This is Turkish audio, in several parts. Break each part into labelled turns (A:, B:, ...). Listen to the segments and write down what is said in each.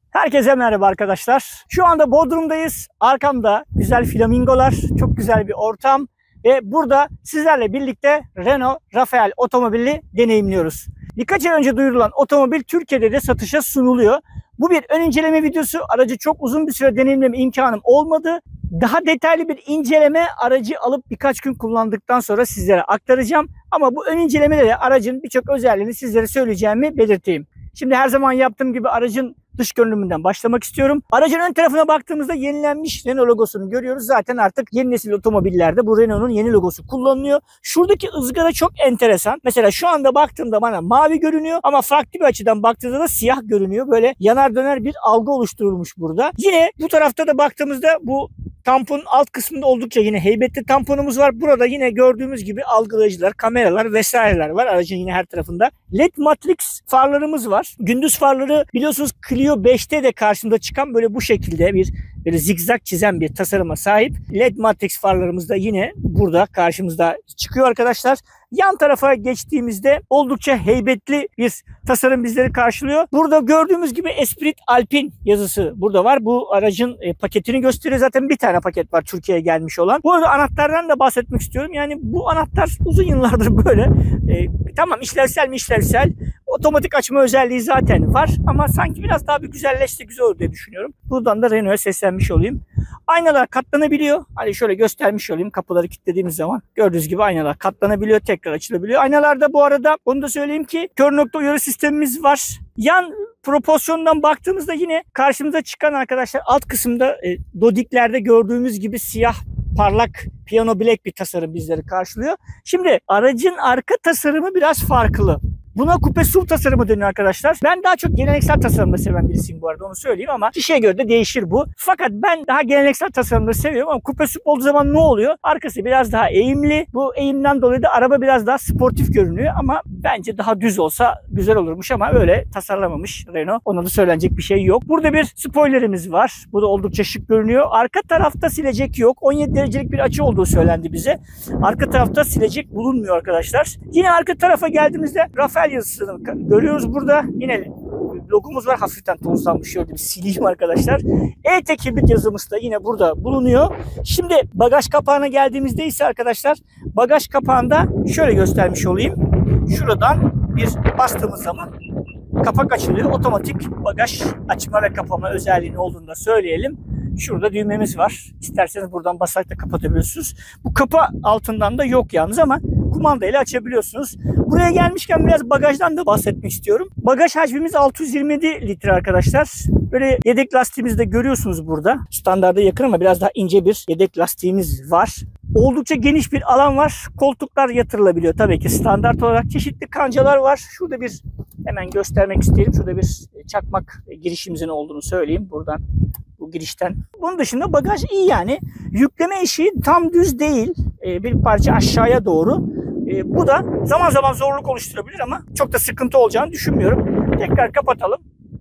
A: Herkese merhaba arkadaşlar. Şu anda Bodrum'dayız. Arkamda güzel flamingolar, çok güzel bir ortam ve burada sizlerle birlikte Renault Rafael otomobili deneyimliyoruz. Birkaç ay önce duyurulan otomobil Türkiye'de de satışa sunuluyor. Bu bir ön inceleme videosu. Aracı çok uzun bir süre deneyimleme imkanım olmadı. Daha detaylı bir inceleme aracı alıp birkaç gün kullandıktan sonra sizlere aktaracağım. Ama bu ön incelemede de aracın birçok özelliğini sizlere söyleyeceğimi belirteyim. Şimdi her zaman yaptığım gibi aracın dış görünümünden başlamak istiyorum. Aracın ön tarafına baktığımızda yenilenmiş Renault logosunu görüyoruz. Zaten artık yeni nesil otomobillerde bu Renault'un yeni logosu kullanılıyor. Şuradaki ızgara çok enteresan. Mesela şu anda baktığımda bana mavi görünüyor ama farklı bir açıdan baktığımda da siyah görünüyor. Böyle yanar döner bir algı oluşturulmuş burada. Yine bu tarafta da baktığımızda bu tamponun alt kısmında oldukça yine heybetli tamponumuz var. Burada yine gördüğümüz gibi algılayıcılar, kameralar vesaireler var. Aracın yine her tarafında. LED matrix farlarımız var. Gündüz farları biliyorsunuz Clio 5'te de karşımda çıkan böyle bu şekilde bir böyle zigzag çizen bir tasarıma sahip. LED matrix farlarımız da yine burada karşımızda çıkıyor arkadaşlar. Yan tarafa geçtiğimizde oldukça heybetli bir tasarım bizleri karşılıyor. Burada gördüğümüz gibi Esprit Alpine yazısı burada var. Bu aracın paketini gösteriyor. Zaten bir tane paket var Türkiye'ye gelmiş olan. Bu arada anahtardan da bahsetmek istiyorum. Yani bu anahtar uzun yıllardır böyle. Tamam işlevsel mi işlevsel. Otomatik açma özelliği zaten var. Ama sanki biraz daha bir güzelleşse güzel olur diye düşünüyorum. Buradan da Renault'a seslenmiş olayım. Aynalar katlanabiliyor. Hani şöyle göstermiş olayım. Kapıları kilitlediğimiz zaman gördüğünüz gibi aynalar katlanabiliyor. Tekrar açılabiliyor. Aynalarda bu arada onu da söyleyeyim ki kör nokta uyarı sistemimiz var. Yan proporsiyondan baktığımızda yine karşımıza çıkan arkadaşlar alt kısımda dodiklerde gördüğümüz gibi siyah parlak piyano black bir tasarım bizleri karşılıyor. Şimdi aracın arka tasarımı biraz farklı. Buna kupe SUV tasarımı deniyor arkadaşlar. Ben daha çok geleneksel tasarımları seven birisiyim bu arada onu söyleyeyim ama kişiye göre de değişir bu. Fakat ben daha geleneksel tasarımları seviyorum ama kupe SUV olduğu zaman ne oluyor? Arkası biraz daha eğimli. Bu eğimden dolayı da araba biraz daha sportif görünüyor ama bence daha düz olsa güzel olurmuş ama öyle tasarlamamış Renault. Ona da söylenecek bir şey yok. Burada bir spoilerimiz var. Bu da oldukça şık görünüyor. Arka tarafta silecek yok. 17 derecelik bir açı olduğu söylendi bize. Arka tarafta silecek bulunmuyor arkadaşlar. Yine arka tarafa geldiğimizde Rafael yazısını görüyoruz burada. Yine logomuz var. Hafiften tozlanmış. Şöyle bir sileyim arkadaşlar. E-Tek hibrit yazımız da yine burada bulunuyor. Şimdi bagaj kapağına geldiğimizde ise arkadaşlar bagaj kapağında şöyle göstermiş olayım. Şuradan bir bastığımız zaman kapak açılıyor. Otomatik bagaj açma ve kapama özelliğinin olduğunu da söyleyelim. Şurada düğmemiz var. İsterseniz buradan basarak da kapatabiliyorsunuz. Bu kapı altından da yok yalnız ama kumanda ile açabiliyorsunuz. Buraya gelmişken biraz bagajdan da bahsetmek istiyorum. Bagaj hacmimiz 627 litre arkadaşlar. Böyle yedek lastiğimizi de görüyorsunuz burada. Standarda yakın ama biraz daha ince bir yedek lastiğimiz var. Oldukça geniş bir alan var. Koltuklar yatırılabiliyor tabii ki standart olarak. Çeşitli kancalar var. Şurada bir hemen göstermek isteyelim. Şurada bir çakmak girişimizin olduğunu söyleyeyim buradan. Bu girişten. Bunun dışında bagaj iyi yani. Yükleme eşiği tam düz değil. Bir parça aşağıya doğru. Bu da zaman zaman zorluk oluşturabilir ama çok da sıkıntı olacağını düşünmüyorum. Tekrar kapatalım.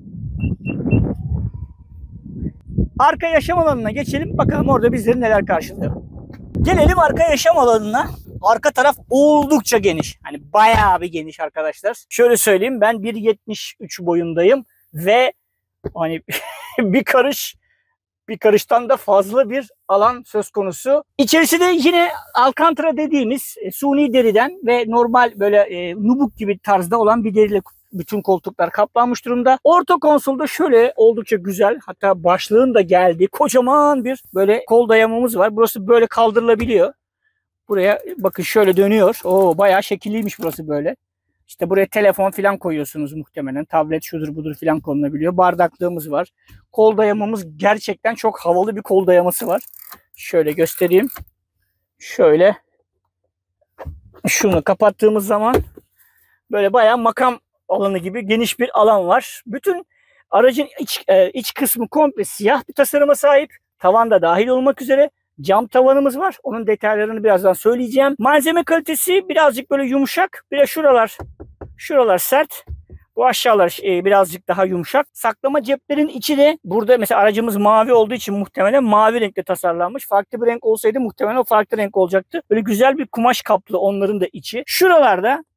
A: Arka yaşam alanına geçelim. Bakalım orada bizleri neler karşılıyor. Gelelim arka yaşam alanına. Arka taraf oldukça geniş. Hani bayağı bir geniş arkadaşlar. Şöyle söyleyeyim ben 1.73 boyundayım ve hani bir karıştan da fazla bir alan söz konusu. İçerisi de yine Alcantara dediğimiz suni deriden ve normal böyle nubuk gibi tarzda olan bir deriyle bütün koltuklar kaplanmış durumda. Orta konsolda şöyle oldukça güzel, hatta başlığın da geldiği kocaman bir böyle kol dayamamız var. Burası böyle kaldırılabiliyor. Buraya bakın şöyle dönüyor. Oo bayağı şekilliymiş burası böyle. İşte buraya telefon falan koyuyorsunuz muhtemelen. Tablet şudur budur falan konulabiliyor. Bardaklığımız var. Kol dayamamız gerçekten çok havalı bir kol dayaması var. Şöyle göstereyim. Şöyle. Şunu kapattığımız zaman böyle bayağı makam alanı gibi geniş bir alan var. Bütün aracın iç kısmı komple siyah bir tasarıma sahip. Tavan da dahil olmak üzere. Cam tavanımız var. Onun detaylarını birazdan söyleyeceğim. Malzeme kalitesi birazcık böyle yumuşak. Bir de şuralar sert. Bu aşağılar birazcık daha yumuşak. Saklama ceplerin içi de burada mesela aracımız mavi olduğu için muhtemelen mavi renkte tasarlanmış. Farklı bir renk olsaydı muhtemelen o farklı renk olacaktı. Böyle güzel bir kumaş kaplı onların da içi. Şuralarda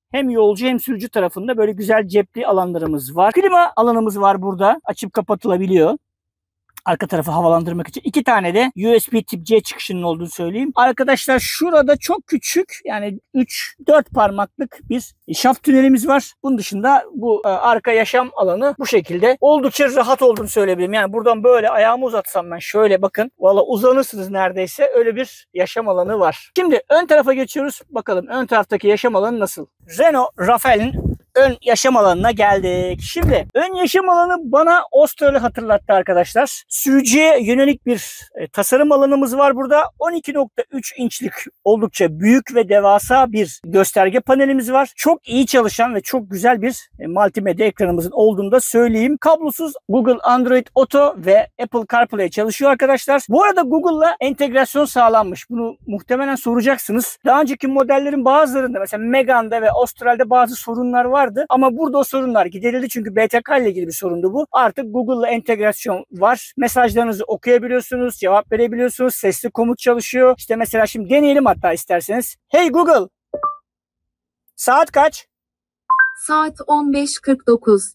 A: hem yolcu hem sürücü tarafında böyle güzel cepli alanlarımız var. Klima alanımız var burada. Açıp kapatılabiliyor. Arka tarafı havalandırmak için. 2 tane de USB tip C çıkışının olduğunu söyleyeyim. Arkadaşlar şurada çok küçük yani 3-4 parmaklık bir şaft tünelimiz var. Bunun dışında bu arka yaşam alanı bu şekilde. Oldukça rahat olduğunu söyleyebilirim. Yani buradan böyle ayağımı uzatsam ben şöyle bakın. Valla uzanırsınız neredeyse. Öyle bir yaşam alanı var. Şimdi ön tarafa geçiyoruz. Bakalım ön taraftaki yaşam alanı nasıl? Renault Rafale'in ön yaşam alanına geldik. Şimdi ön yaşam alanı bana Ostral'ı hatırlattı arkadaşlar. Sürücüye yönelik bir tasarım alanımız var burada. 12.3 inçlik oldukça büyük ve devasa bir gösterge panelimiz var. Çok iyi çalışan ve çok güzel bir multimedya ekranımızın olduğunu da söyleyeyim. Kablosuz Google Android Auto ve Apple CarPlay çalışıyor arkadaşlar. Bu arada Google'la entegrasyon sağlanmış. Bunu muhtemelen soracaksınız. Daha önceki modellerin bazılarında mesela Megane'da ve Austral'de bazı sorunlar vardı. Ama burada o sorunlar giderildi çünkü BTK ile ilgili bir sorundu bu. Artık Google'la entegrasyon var. Mesajlarınızı okuyabiliyorsunuz, cevap verebiliyorsunuz. Sesli komut çalışıyor. İşte mesela şimdi deneyelim hatta isterseniz. Hey Google. Saat kaç?
B: Saat 15.49.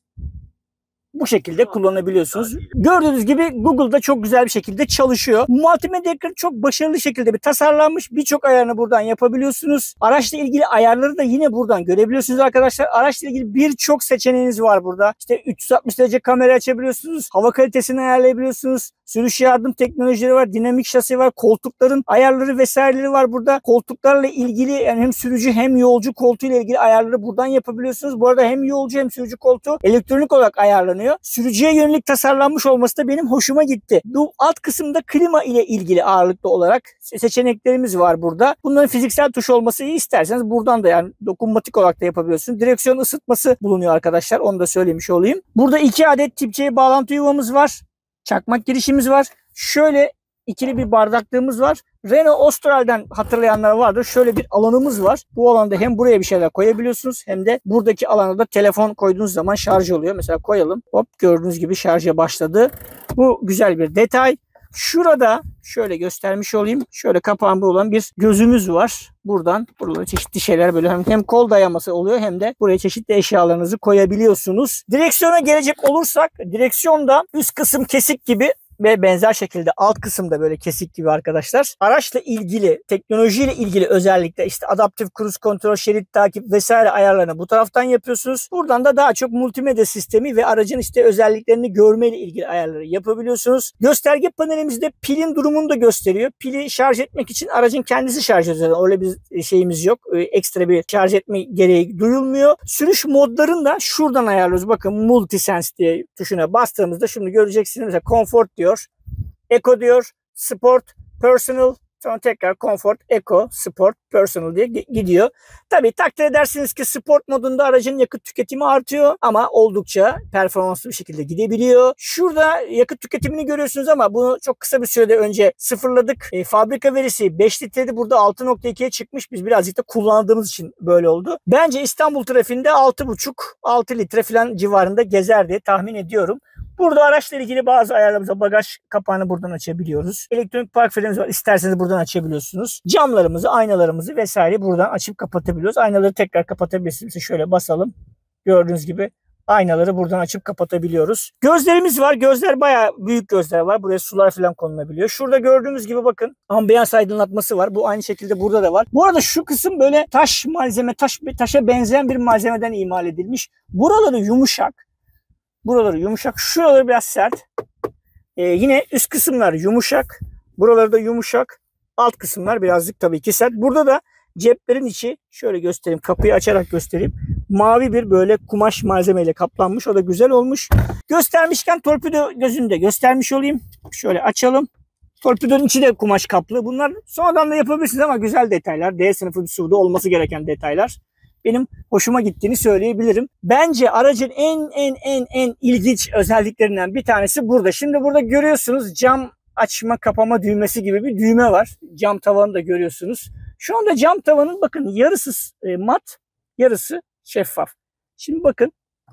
A: Bu şekilde kullanabiliyorsunuz. Gördüğünüz gibi Google'da çok güzel bir şekilde çalışıyor. Multimedya ekranı çok başarılı şekilde bir tasarlanmış. Birçok ayarını buradan yapabiliyorsunuz. Araçla ilgili ayarları da yine buradan görebiliyorsunuz arkadaşlar. Araçla ilgili birçok seçeneğiniz var burada. İşte 360 derece kamera açabiliyorsunuz. Hava kalitesini ayarlayabiliyorsunuz. Sürüş yardım teknolojileri var. Dinamik şasi var. Koltukların ayarları vesaireleri var burada. Koltuklarla ilgili yani hem sürücü hem yolcu koltuğuyla ilgili ayarları buradan yapabiliyorsunuz. Bu arada hem yolcu hem sürücü koltuğu elektronik olarak ayarlanıyor. Sürücüye yönelik tasarlanmış olması da benim hoşuma gitti. Bu alt kısımda klima ile ilgili ağırlıklı olarak seçeneklerimiz var burada. Bunların fiziksel tuş olması iyi, isterseniz buradan da yani dokunmatik olarak da yapabiliyorsunuz. Direksiyon ısıtması bulunuyor arkadaşlar. Onu da söylemiş olayım. Burada 2 adet tip C bağlantı yuvamız var. Çakmak girişimiz var. Şöyle ikili bir bardaklığımız var. Renault Austral'den hatırlayanlar vardır. Şöyle bir alanımız var. Bu alanda hem buraya bir şeyler koyabiliyorsunuz hem de buradaki alanda da telefon koyduğunuz zaman şarj oluyor. Mesela koyalım. Hop, gördüğünüz gibi şarja başladı. Bu güzel bir detay. Şurada şöyle göstermiş olayım. Şöyle kapağında olan bir gözümüz var. Buradan buralara çeşitli şeyler böyle hem kol dayaması oluyor hem de buraya çeşitli eşyalarınızı koyabiliyorsunuz. Direksiyona gelecek olursak direksiyonda üst kısım kesik gibi ve benzer şekilde alt kısımda böyle kesik gibi arkadaşlar. Araçla ilgili, teknolojiyle ilgili özellikle işte adaptif cruise kontrol, şerit takip vesaire ayarlarını bu taraftan yapıyorsunuz. Buradan da daha çok multimedya sistemi ve aracın işte özelliklerini görmeyle ilgili ayarları yapabiliyorsunuz. Gösterge panelimizde pilin durumunu da gösteriyor. Pili şarj etmek için aracın kendisi şarj ediyor. Öyle bir şeyimiz yok. Ekstra bir şarj etme gereği duyulmuyor. Sürüş modlarını da şuradan ayarlıyoruz. Bakın Multisense diye tuşuna bastığımızda şunu göreceksiniz. Mesela Comfort diyor. Eco diyor, Sport, Personal, sonra tekrar Comfort, Eco, Sport, Personal diye gidiyor. Tabii takdir edersiniz ki Sport modunda aracın yakıt tüketimi artıyor ama oldukça performanslı bir şekilde gidebiliyor. Şurada yakıt tüketimini görüyorsunuz ama bunu çok kısa bir sürede önce sıfırladık. Fabrika verisi 5 litreydi, burada 6.2'ye çıkmış. Biz birazcık da kullandığımız için böyle oldu. Bence İstanbul trafiğinde 6.5-6 litre falan civarında gezer diye tahmin ediyorum. Burada araçla ilgili bazı ayarlarımızda bagaj kapağını buradan açabiliyoruz. Elektronik park frenimiz var. İsterseniz buradan açabiliyorsunuz. Camlarımızı, aynalarımızı vesaire buradan açıp kapatabiliyoruz. Aynaları tekrar kapatabilirsiniz. Şöyle basalım. Gördüğünüz gibi aynaları buradan açıp kapatabiliyoruz. Gözlerimiz var. Gözler bayağı büyük gözler var. Buraya sular falan konulabiliyor. Şurada gördüğünüz gibi bakın ambiyans aydınlatması var. Bu aynı şekilde burada da var. Bu arada şu kısım böyle taş malzeme, taşa benzeyen bir malzemeden imal edilmiş. Buraları yumuşak. Buraları yumuşak. Şuraları biraz sert. Yine üst kısımlar yumuşak. Buraları da yumuşak. Alt kısımlar birazcık tabii ki sert. Burada da ceplerin içi şöyle göstereyim. Kapıyı açarak göstereyim. Mavi bir böyle kumaş malzemeyle kaplanmış. O da güzel olmuş. Göstermişken torpido gözünü de göstermiş olayım. Şöyle açalım. Torpidonun içi de kumaş kaplı. Bunlar sonradan da yapabilirsiniz ama güzel detaylar. D sınıfı bir SUV'da olması gereken detaylar. Benim hoşuma gittiğini söyleyebilirim. Bence aracın en ilginç özelliklerinden bir tanesi burada. Şimdi burada görüyorsunuz cam açma kapama düğmesi gibi bir düğme var. Cam tavanı da görüyorsunuz. Şu anda cam tavanın bakın yarısı mat, yarısı şeffaf. Şimdi bakın.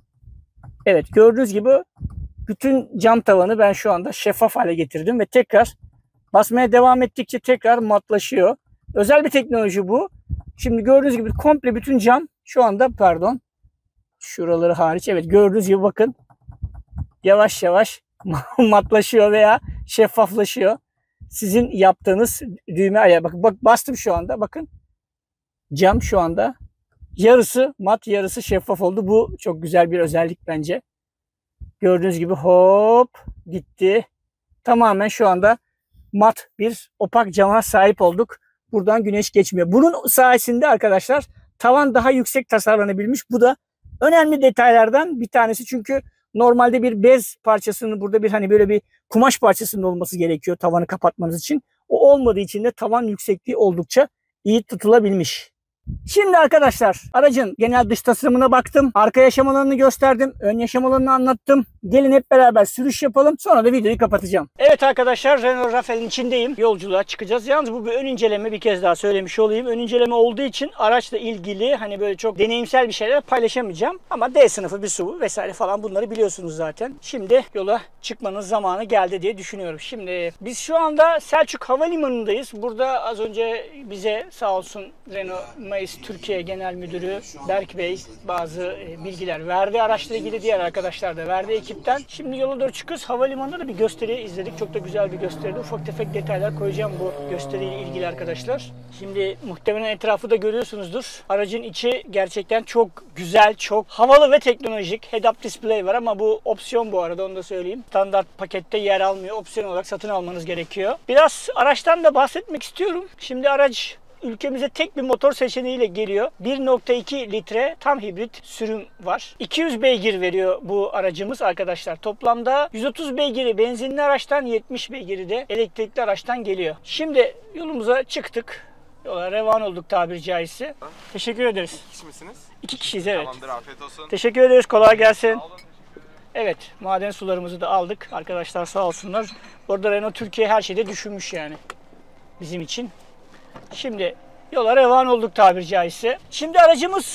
A: Evet, gördüğünüz gibi bütün cam tavanı ben şu anda şeffaf hale getirdim ve tekrar basmaya devam ettikçe tekrar matlaşıyor. Özel bir teknoloji bu. Şimdi gördüğünüz gibi komple bütün cam Şu anda pardon. Şuraları hariç. Evet, gördüğünüz gibi bakın. Yavaş yavaş matlaşıyor veya şeffaflaşıyor. Sizin yaptığınız düğme ayağı. Bak bastım şu anda. Bakın. Cam şu anda yarısı mat, yarısı şeffaf oldu. Bu çok güzel bir özellik bence. Gördüğünüz gibi hop gitti. Tamamen şu anda mat bir opak cama sahip olduk. Buradan güneş geçmiyor. Bunun sayesinde arkadaşlar tavan daha yüksek tasarlanabilmiş. Bu da önemli detaylardan bir tanesi. Çünkü normalde bir bez parçasının burada bir hani böyle bir kumaş parçasının olması gerekiyor tavanı kapatmanız için. O olmadığı için de tavan yüksekliği oldukça iyi tutulabilmiş. Şimdi arkadaşlar aracın genel dış tasarımına baktım. Arka yaşam alanını gösterdim. Ön yaşam alanını anlattım. Gelin hep beraber sürüş yapalım. Sonra da videoyu kapatacağım. Evet arkadaşlar, Renault Rafale'in içindeyim. Yolculuğa çıkacağız. Yalnız bu bir ön inceleme, bir kez daha söylemiş olayım. Ön inceleme olduğu için araçla ilgili hani böyle çok deneyimsel bir şeyler paylaşamayacağım. Ama D sınıfı bir SUV vesaire falan bunları biliyorsunuz zaten. Şimdi yola çıkmanın zamanı geldi diye düşünüyorum. Şimdi biz şu anda Selçuk Havalimanı'ndayız. Burada az önce bize sağ olsun Renault Mayıs Türkiye Genel Müdürü Berk Bey bazı bilgiler verdi. Araçla ilgili diğer arkadaşlar da verdi ekipten. Şimdi yola doğru çıkıyoruz. Havalimanında da bir gösteri izledik. Çok da güzel bir gösteriydi. Ufak tefek detaylar koyacağım bu gösteriyle ilgili arkadaşlar. Şimdi muhtemelen etrafı da görüyorsunuzdur. Aracın içi gerçekten çok güzel, çok havalı ve teknolojik. Head-up display var ama bu opsiyon bu arada, onu da söyleyeyim. Standart pakette yer almıyor. Opsiyon olarak satın almanız gerekiyor. Biraz araçtan da bahsetmek istiyorum. Şimdi araç ülkemize tek bir motor seçeneğiyle geliyor. 1.2 litre tam hibrit sürüm var. 200 beygir veriyor bu aracımız arkadaşlar. Toplamda 130 beygiri benzinli araçtan, 70 beygiri de elektrikli araçtan geliyor. Şimdi yolumuza çıktık. Yola revan olduk tabiri caizse. Teşekkür ederiz.
C: İki kişi misiniz?
A: İki kişiyiz, evet.
C: Tamamdır, afiyet olsun.
A: Teşekkür ederiz. Kolay gelsin.
C: Sağ olun.
A: Evet, maden sularımızı da aldık. Arkadaşlar sağ olsunlar. Orada Renault Türkiye her şeyde düşünmüş yani bizim için. Şimdi yola revan olduk tabiri caizse. Şimdi aracımız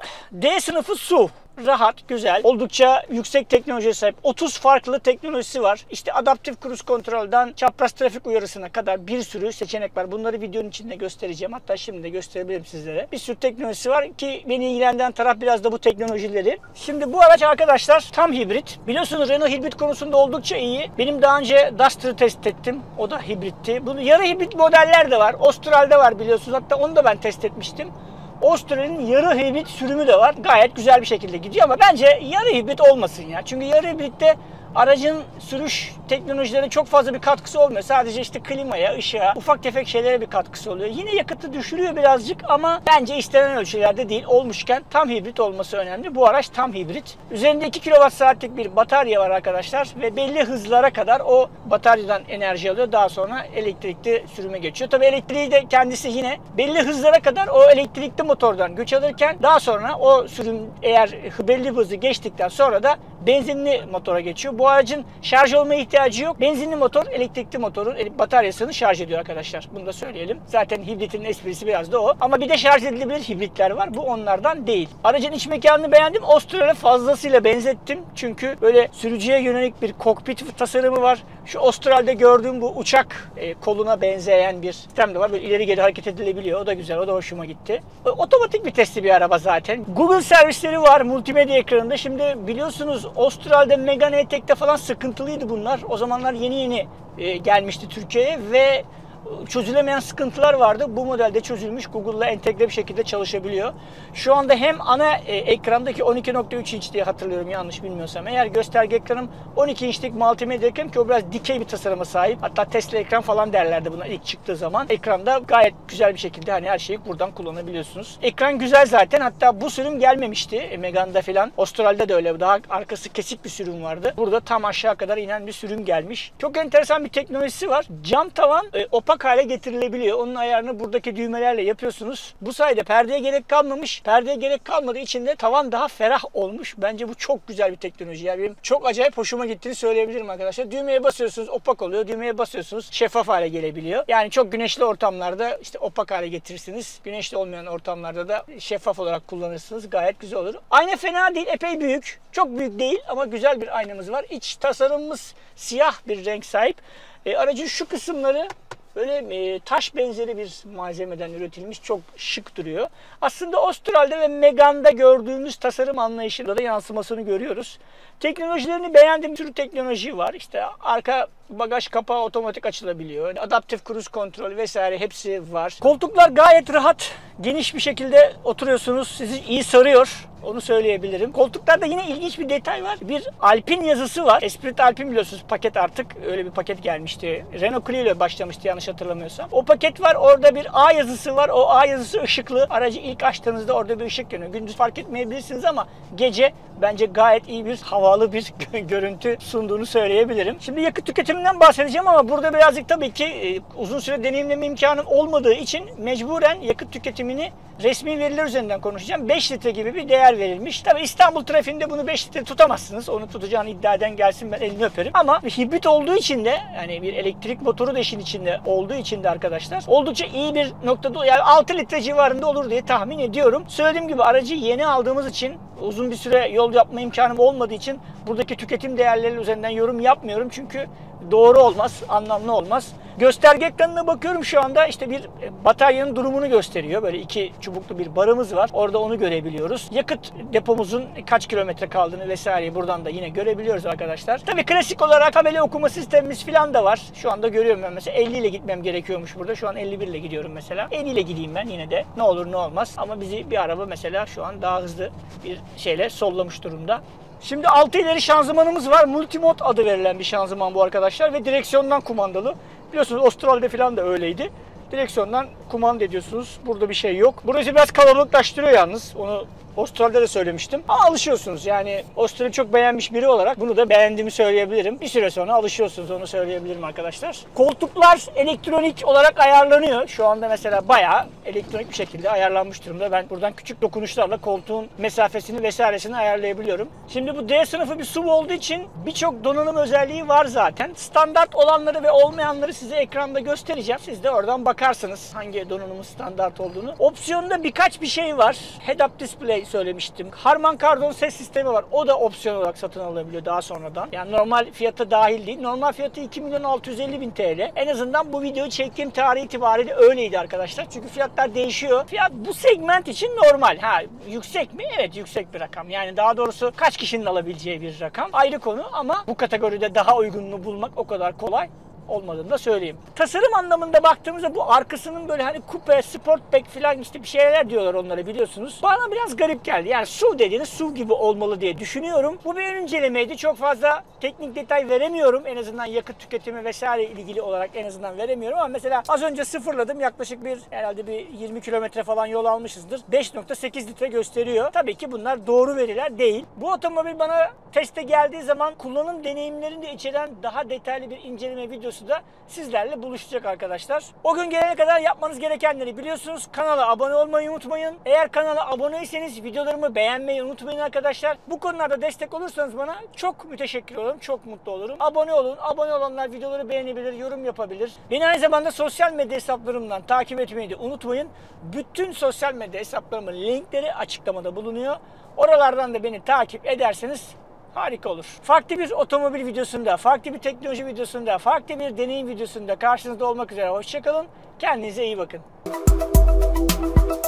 A: D sınıfı SUV. Rahat, güzel, oldukça yüksek teknolojiye sahip. 30 farklı teknolojisi var. İşte adaptif cruise kontrolden çapraz trafik uyarısına kadar bir sürü seçenek var. Bunları videonun içinde göstereceğim. Hatta şimdi de gösterebilirim sizlere. Bir sürü teknolojisi var ki beni ilgilendiren taraf biraz da bu teknolojileri. Şimdi bu araç arkadaşlar tam hibrit. Biliyorsunuz Renault hibrit konusunda oldukça iyi. Benim daha önce Duster'ı test ettim. O da hibritti. Bunun yarı hibrit modeller de var. Austral'de var biliyorsunuz. Hatta onu da ben test etmiştim. Austral'in yarı hibrit sürümü de var. Gayet güzel bir şekilde gidiyor ama bence yarı hibrit olmasın ya. Çünkü yarı hibritte aracın sürüş teknolojilerine çok fazla bir katkısı olmuyor. Sadece işte klimaya, ışığa, ufak tefek şeylere bir katkısı oluyor. Yine yakıtı düşürüyor birazcık ama bence istenen ölçülerde değil. Olmuşken tam hibrit olması önemli. Bu araç tam hibrit. Üzerinde 2 kWh'lik bir batarya var arkadaşlar ve belli hızlara kadar o bataryadan enerji alıyor. Daha sonra elektrikli sürüme geçiyor. Tabii elektriği de kendisi yine belli hızlara kadar o elektrikli motordan güç alırken daha sonra o sürüm eğer belli hızı geçtikten sonra da benzinli motora geçiyor. Bu aracın şarj olmaya ihtiyacı yok. Benzinli motor elektrikli motorun bataryasını şarj ediyor arkadaşlar. Bunu da söyleyelim. Zaten hibritin esprisi biraz da o. Ama bir de şarj edilebilir hibritler var. Bu onlardan değil. Aracın iç mekanını beğendim. Austral'e fazlasıyla benzettim. Çünkü böyle sürücüye yönelik bir kokpit tasarımı var. Şu Austral'de gördüğüm bu uçak koluna benzeyen bir sistem de var. Böyle ileri geri hareket edilebiliyor. O da güzel. O da hoşuma gitti. Otomatik vitesli bir araba zaten. Google servisleri var multimedya ekranında. Şimdi biliyorsunuz Austral'de Megane E-Tech'te falan sıkıntılıydı bunlar. O zamanlar yeni gelmişti Türkiye'ye ve çözülemeyen sıkıntılar vardı. Bu modelde çözülmüş. Google'la entegre bir şekilde çalışabiliyor. Şu anda hem ana ekrandaki 12.3 inç diye hatırlıyorum yanlış bilmiyorsam. Eğer gösterge ekranım 12 inçlik multimedya ekran ki o biraz dikey bir tasarıma sahip. Hatta Tesla ekran falan derlerdi buna ilk çıktığı zaman. Ekranda gayet güzel bir şekilde hani her şeyi buradan kullanabiliyorsunuz. Ekran güzel zaten. Hatta bu sürüm gelmemişti Megane'da falan. Avustralya'da da öyle. Daha arkası kesik bir sürüm vardı. Burada tam aşağı kadar inen bir sürüm gelmiş. Çok enteresan bir teknolojisi var. Cam tavan opak hale getirilebiliyor. Onun ayarını buradaki düğmelerle yapıyorsunuz. Bu sayede perdeye gerek kalmamış. Perdeye gerek kalmadığı için de tavan daha ferah olmuş. Bence bu çok güzel bir teknoloji. Yani benim çok acayip hoşuma gittiğini söyleyebilirim arkadaşlar. Düğmeye basıyorsunuz opak oluyor. Düğmeye basıyorsunuz şeffaf hale gelebiliyor. Yani çok güneşli ortamlarda işte opak hale getirirsiniz. Güneşli olmayan ortamlarda da şeffaf olarak kullanırsınız. Gayet güzel olur. Ayna fena değil. Epey büyük. Çok büyük değil ama güzel bir aynamız var. İç tasarımımız siyah bir renk sahip. Aracın şu kısımları Böyle taş benzeri bir malzemeden üretilmiş, çok şık duruyor. Aslında Austral'de ve Megane'da gördüğümüz tasarım anlayışında da yansımasını görüyoruz. Teknolojilerini beğendiğim bir sürü teknoloji var. İşte arka bagaj kapağı otomatik açılabiliyor. Adaptif cruise kontrol vesaire hepsi var. Koltuklar gayet rahat, geniş bir şekilde oturuyorsunuz. Sizi iyi sarıyor. Onu söyleyebilirim. Koltuklarda yine ilginç bir detay var. Bir Alpine yazısı var. Esprit Alpine biliyorsunuz, paket artık. Öyle bir paket gelmişti. Renault Clio ile başlamıştı yanlış hatırlamıyorsam. O paket var. Orada bir A yazısı var. O A yazısı ışıklı. Aracı ilk açtığınızda orada bir ışık yanıyor. Gündüz fark etmeyebilirsiniz ama gece bence gayet iyi bir havalı bir görüntü sunduğunu söyleyebilirim. Şimdi yakıt tüketiminden bahsedeceğim ama burada birazcık tabii ki uzun süre deneyimleme imkanım olmadığı için mecburen yakıt tüketimini resmi veriler üzerinden konuşacağım. 5 litre gibi bir değer verilmiş. Tabii İstanbul trafiğinde bunu 5 litre tutamazsınız. Onu tutacağını iddia eden gelsin, ben elini öperim. Ama hibrit olduğu için de, yani bir elektrik motoru da işin içinde olduğu için de arkadaşlar, oldukça iyi bir noktada, yani 6 litre civarında olur diye tahmin ediyorum. Söylediğim gibi aracı yeni aldığımız için, uzun bir süre yol yapma imkanım olmadığı için buradaki tüketim değerleri üzerinden yorum yapmıyorum. Çünkü doğru olmaz, anlamlı olmaz. Gösterge ekranına bakıyorum şu anda, işte bir bataryanın durumunu gösteriyor. Böyle 2 çubuklu bir barımız var. Orada onu görebiliyoruz. Yakıt depomuzun kaç kilometre kaldığını vesaireyi buradan da yine görebiliyoruz arkadaşlar. Tabii klasik olarak tabela okuma sistemimiz falan da var. Şu anda görüyorum ben mesela 50 ile gitmem gerekiyormuş burada. Şu an 51 ile gidiyorum mesela. 50 ile gideyim ben yine de. Ne olur ne olmaz. Ama bizi bir araba mesela şu an daha hızlı bir şeyle sollamış durumda. Şimdi 6 ileri şanzımanımız var. Multimod adı verilen bir şanzıman bu arkadaşlar ve direksiyondan kumandalı. Biliyorsunuz Avustralya'da falan da öyleydi. Direksiyondan kumanda ediyorsunuz. Burada bir şey yok. Burası biraz kalabalıklaştırıyor yalnız. Onu Avustralya'da da söylemiştim. Ama alışıyorsunuz. Yani Avustralya'yı çok beğenmiş biri olarak bunu da beğendiğimi söyleyebilirim. Bir süre sonra alışıyorsunuz, onu söyleyebilirim arkadaşlar. Koltuklar elektronik olarak ayarlanıyor. Şu anda mesela bayağı elektronik bir şekilde ayarlanmış durumda. Ben buradan küçük dokunuşlarla koltuğun mesafesini vesairesini ayarlayabiliyorum. Şimdi bu D sınıfı bir SUV olduğu için birçok donanım özelliği var zaten. Standart olanları ve olmayanları size ekranda göstereceğim. Siz de oradan bakarsınız hangi donanımın standart olduğunu. Opsiyonda birkaç bir şey var. Head-up display söylemiştim. Harman Kardon ses sistemi var. O da opsiyon olarak satın alınabiliyor daha sonradan. Yani normal fiyata dahil değil. Normal fiyatı 2.650.000 TL. En azından bu videoyu çektiğim tarih itibariyle öyleydi arkadaşlar. Çünkü fiyatlar değişiyor. Fiyat bu segment için normal. Ha, yüksek mi? Evet, yüksek bir rakam. Yani daha doğrusu kaç kişinin alabileceği bir rakam. Ayrı konu ama bu kategoride daha uygununu bulmak o kadar kolay olmadığını da söyleyeyim. Tasarım anlamında baktığımızda bu arkasının böyle hani kupe, sportback falan işte bir şeyler diyorlar onlara, biliyorsunuz. Bana biraz garip geldi. Yani SUV dediğiniz SUV gibi olmalı diye düşünüyorum. Bu bir ön incelemeydi. Çok fazla teknik detay veremiyorum. En azından yakıt tüketimi vesaire ilgili olarak en azından veremiyorum ama mesela az önce sıfırladım. Yaklaşık herhalde bir 20 kilometre falan yol almışızdır. 5.8 litre gösteriyor. Tabii ki bunlar doğru veriler değil. Bu otomobil bana teste geldiği zaman kullanım deneyimlerini de içeren daha detaylı bir inceleme videosu da sizlerle buluşacak arkadaşlar. O gün gelene kadar yapmanız gerekenleri biliyorsunuz. Kanala abone olmayı unutmayın. Eğer kanala aboneyseniz videolarımı beğenmeyi unutmayın arkadaşlar. Bu konularda destek olursanız bana çok müteşekkir olurum. Çok mutlu olurum. Abone olun. Abone olanlar videoları beğenebilir, yorum yapabilir. Beni aynı zamanda sosyal medya hesaplarımdan takip etmeyi de unutmayın. Bütün sosyal medya hesaplarımın linkleri açıklamada bulunuyor. Oralardan da beni takip ederseniz harika olur. Farklı bir otomobil videosunda, farklı bir teknoloji videosunda, farklı bir deneyim videosunda karşınızda olmak üzere. Hoşça kalın. Kendinize iyi bakın.